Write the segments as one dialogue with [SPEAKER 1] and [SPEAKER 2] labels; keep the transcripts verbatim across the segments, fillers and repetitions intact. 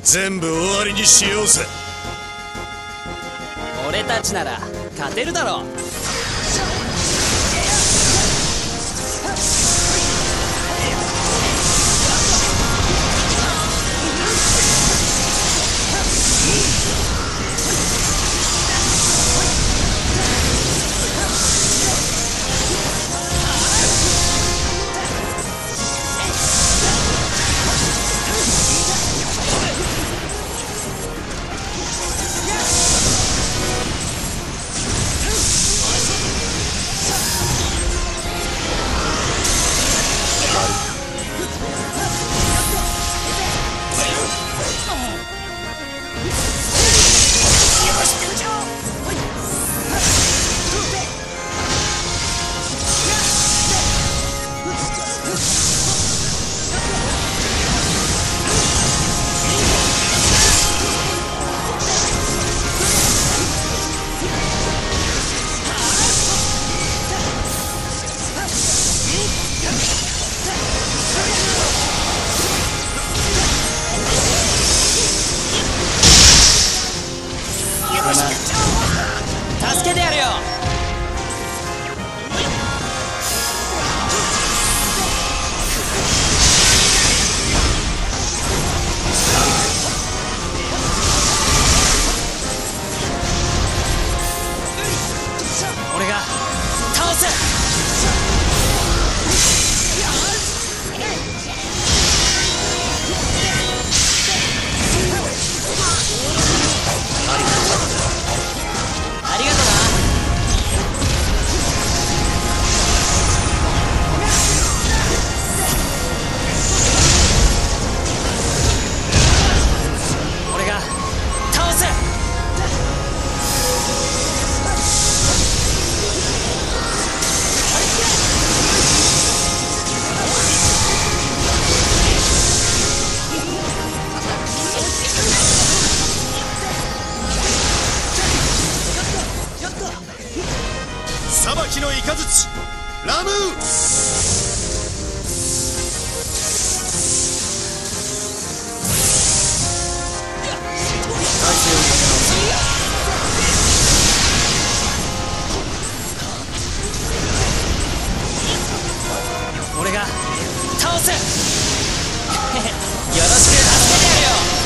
[SPEAKER 1] 全部終わりにしようぜ。
[SPEAKER 2] 俺たちなら勝てるだろう。助けてやるよ。俺が倒す。ありがとな。俺が倒す。
[SPEAKER 1] 裁きの雷ラムー。
[SPEAKER 2] 俺が倒す。よろしく助けてやるよ。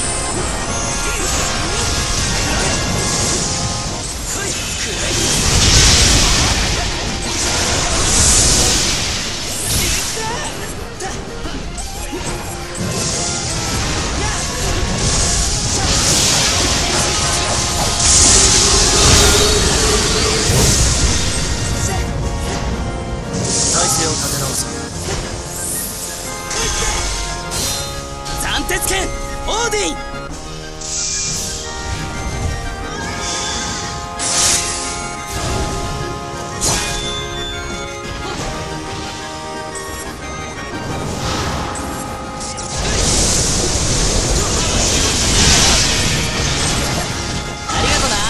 [SPEAKER 2] 斬鉄剣オーディン。ありがとな。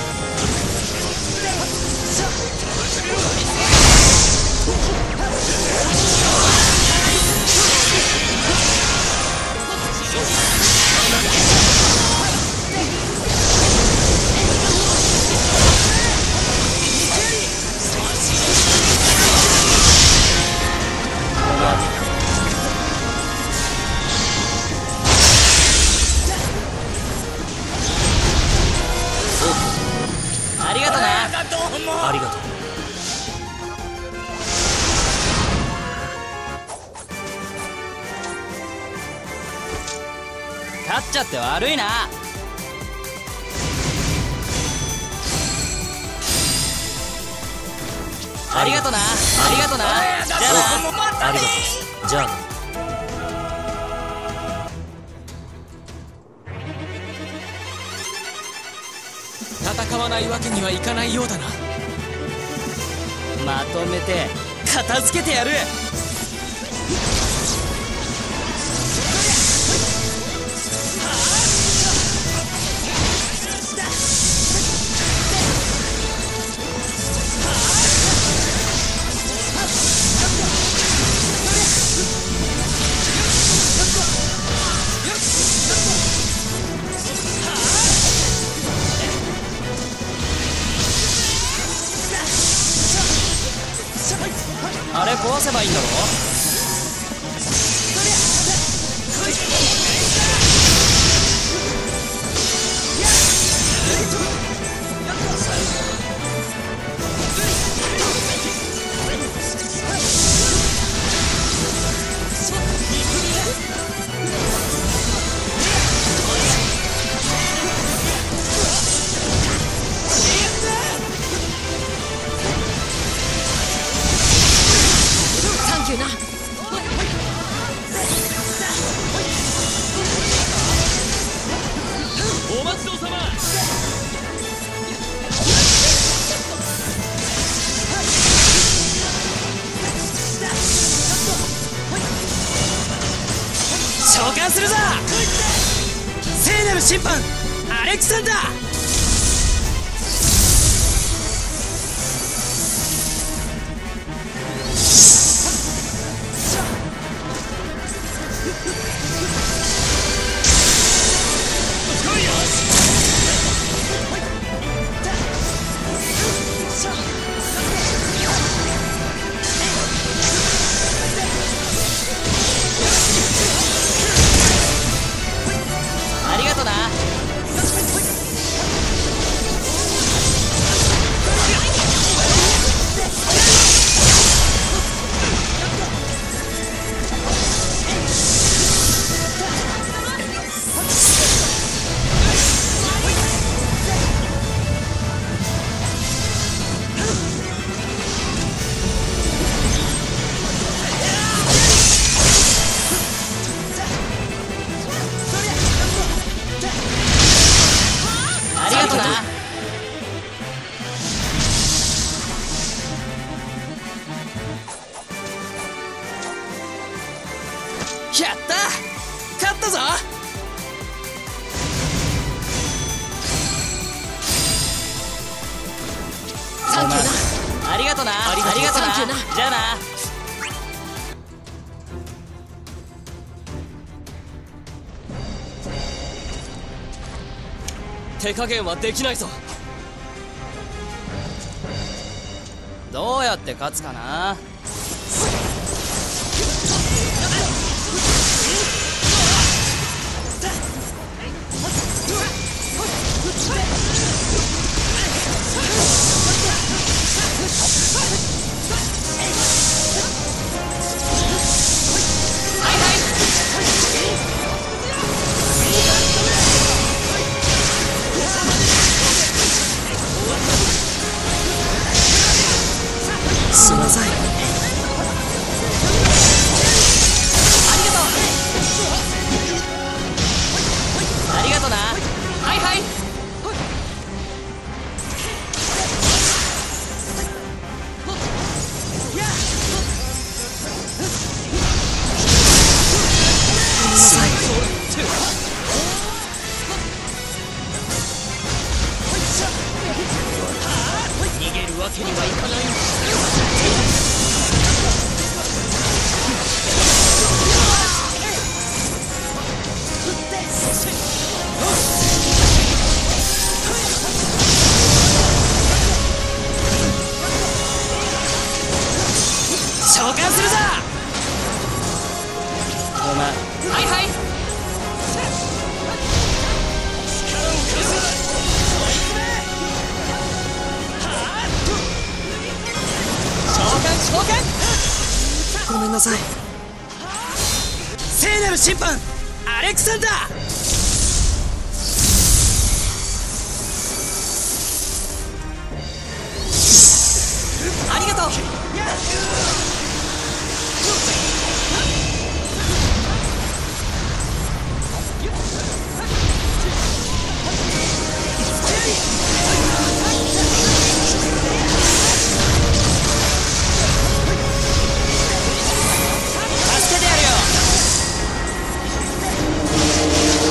[SPEAKER 2] ありがとな。
[SPEAKER 3] ありがとう。
[SPEAKER 2] 勝っちゃって悪いな。ありがとな。ありがとな。じゃあな。
[SPEAKER 3] ありがとう。じゃあな。
[SPEAKER 4] 戦わないわけにはいかないようだな。
[SPEAKER 2] まとめて片付けてやる。 あれ壊せばいいんだろ。
[SPEAKER 5] サンキューな。
[SPEAKER 4] お待ちどうさま。
[SPEAKER 2] 召喚するぞ。聖なる審判アレクサンダー。ありがとうな。ありがとうな。やった勝ったぞ。
[SPEAKER 5] サンキューな。
[SPEAKER 2] ありがとうな。ありがとうな。
[SPEAKER 5] サンキューな。
[SPEAKER 2] じゃあな。手加減はできないぞ。どうやって勝つかな。はいはい。しなさい。ありがとう。ありがとうな。はいはい。逃げるわけにはいかない。召喚するぞ。お前。はいはい。召喚召喚。ごめんなさい。聖なる審判アレクサンダー。ありがとう。助けてやるよ。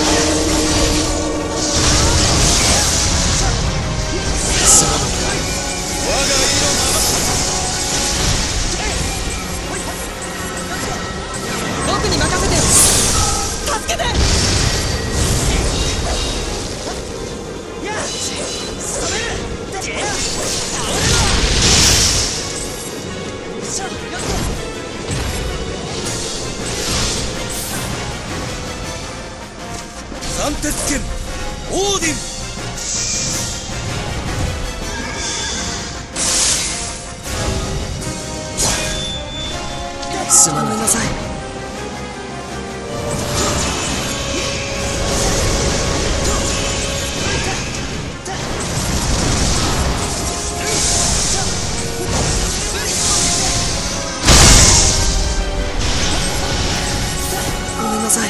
[SPEAKER 2] すまないなさい。ごめんなさい。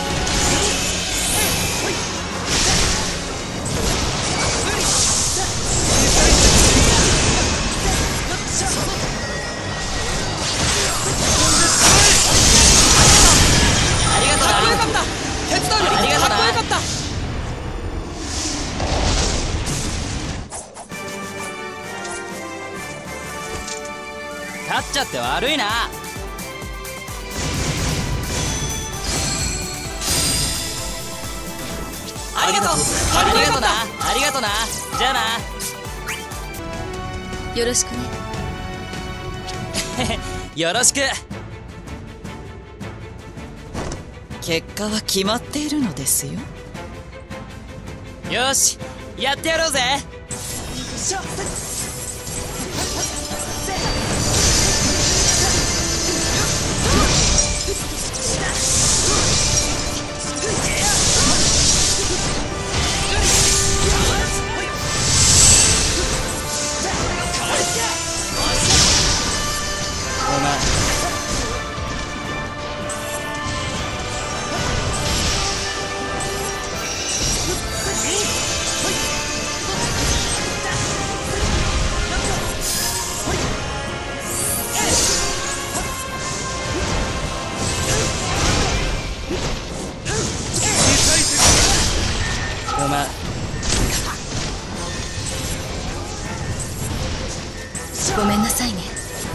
[SPEAKER 2] 勝っちゃって悪いな。ありがとう。ありがとうな。ありがとうな。じゃあな。
[SPEAKER 5] よろしくね。
[SPEAKER 2] よろしく。結果は決まっているのですよ。よし、やってやろうぜ。お前お前
[SPEAKER 5] ごめんなさいね。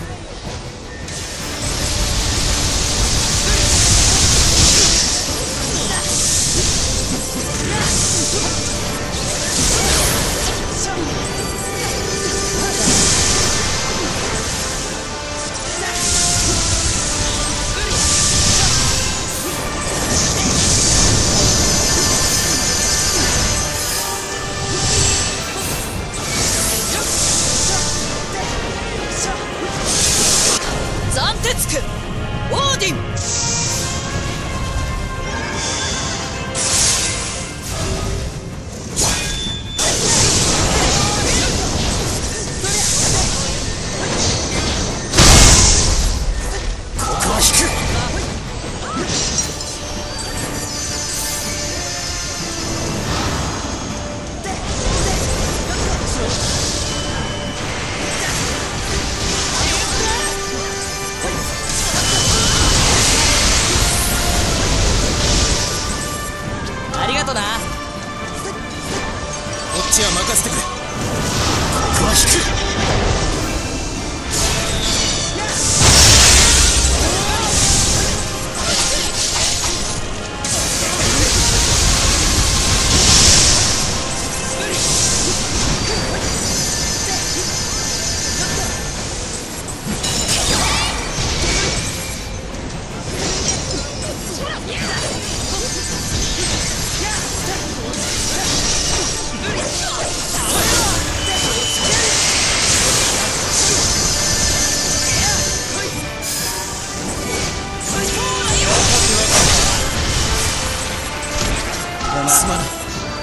[SPEAKER 2] 斬鉄君オーディン。ここは引く。ありがとな。こ
[SPEAKER 1] っちは任せてくれ。
[SPEAKER 2] ここは引く。
[SPEAKER 1] すまない。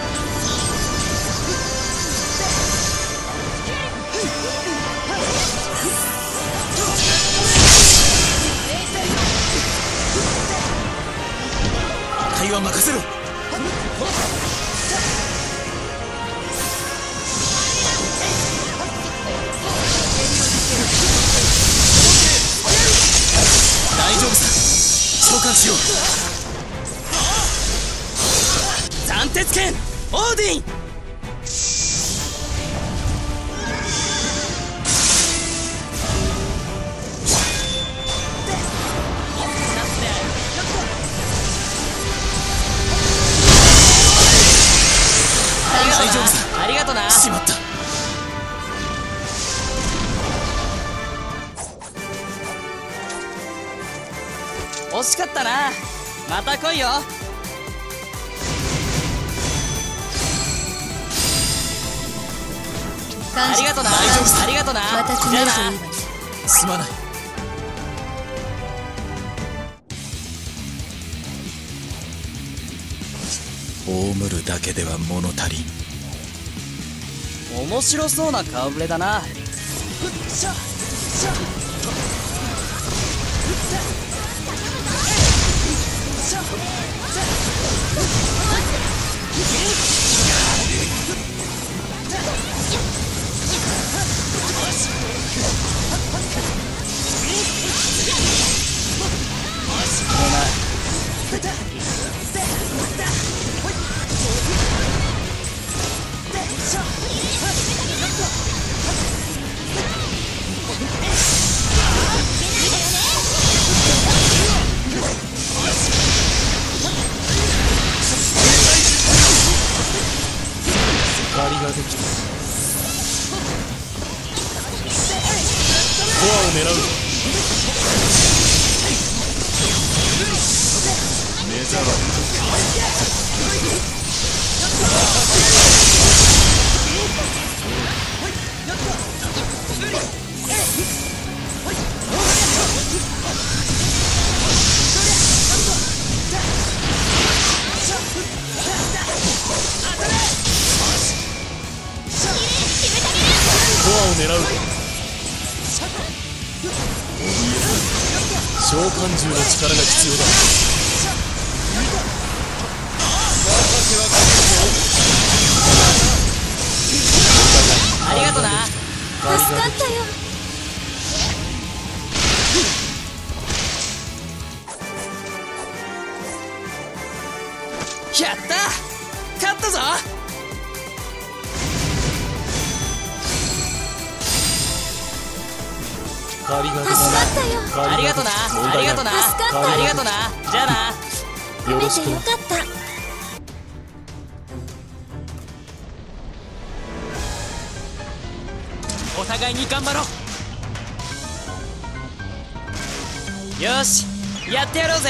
[SPEAKER 1] 会話任せろ。大丈夫さ。召喚しよう。
[SPEAKER 2] 斬鉄剣オーディン。
[SPEAKER 1] 大丈夫さ。
[SPEAKER 2] ありがとな。
[SPEAKER 1] しまった。
[SPEAKER 2] 惜しかったな。また来いよ。ありがとな。
[SPEAKER 1] 大丈夫さ。
[SPEAKER 2] ありがとな。
[SPEAKER 5] また決めるといいわね。
[SPEAKER 1] すまない。 葬るだけでは物足りん。
[SPEAKER 2] 面白そうな顔ぶれだな。
[SPEAKER 1] 借りができた。コアを狙う。目障り。コアを狙う。召喚獣の力が必要だ。
[SPEAKER 2] ありがとな。
[SPEAKER 5] 助かったよ。
[SPEAKER 2] やった、勝ったぞ。
[SPEAKER 1] 借りができ
[SPEAKER 5] 助かったよ。
[SPEAKER 1] た。
[SPEAKER 2] ありがとな。ありがとな。
[SPEAKER 5] 助かったよ
[SPEAKER 2] ありがとな。じゃあな。
[SPEAKER 1] よろしくな。
[SPEAKER 5] よかった。
[SPEAKER 4] お互いに頑張ろう。
[SPEAKER 2] よし、やってやろうぜ。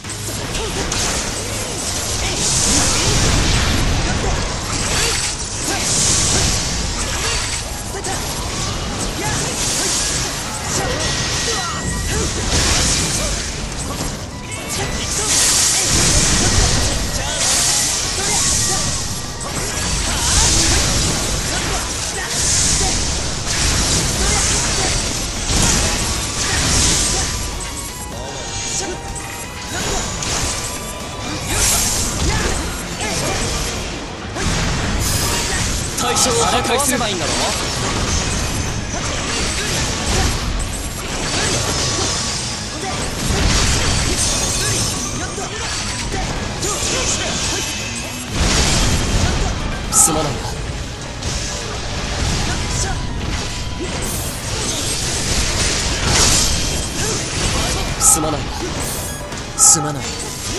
[SPEAKER 4] 対象を破壊すればいいんだろ。
[SPEAKER 2] すまないな。すまないな。すまない。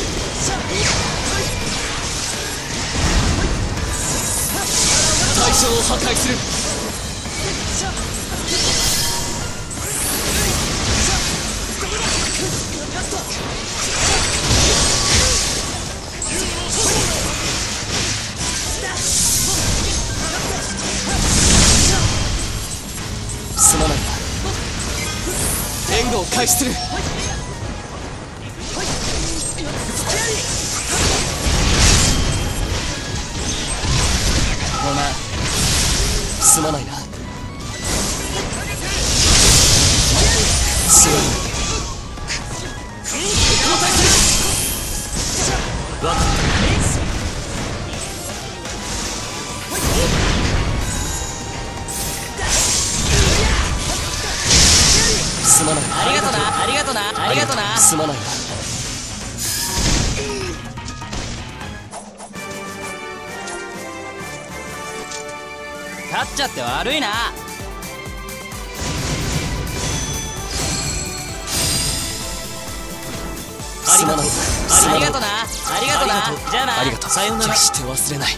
[SPEAKER 4] 対象を破壊する。
[SPEAKER 2] すまないな。
[SPEAKER 4] 援護を開始する。
[SPEAKER 2] ごめん、すまないな。すまない。わかった。すまない。ありがとな。ありがとな。ありがとな。すまないな。勝っちゃって悪いな。すまない。ありがとな。ありがとな。じゃあな。
[SPEAKER 4] ありがとう。
[SPEAKER 2] さようなら。
[SPEAKER 4] 決して忘れない。